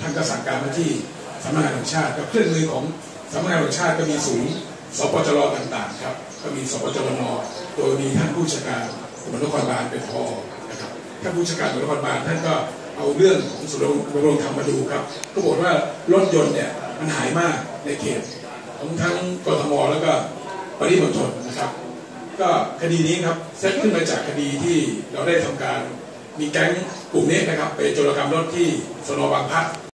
ท่านก็สั่งการมาที่สำนักงานตำรวจชาติกับเครื่องมือของสำนักงานตำรวจชาติก็มีศูนย์สปจรต่างๆครับก็มีสปจรนโดยมีท่านผู้จัดการตำรวจนครบาลเป็นผอนะครับท่านผู้จัดการตำรวจนครบาลท่านก็เอาเรื่องของศูนย์ดำรงธรรมมาดูครับก็บอกว่ารถยนต์เนี่ยมันหายมากในเขตของทั้งกทมแล้วก็ปริมณฑลนะครับก็คดีนี้ครับเซตขึ้นมาจากคดีที่เราได้ทำการมีแก๊งกลุ่มนี้นะครับไปโจรกรรมรถที่สน.บางพลัด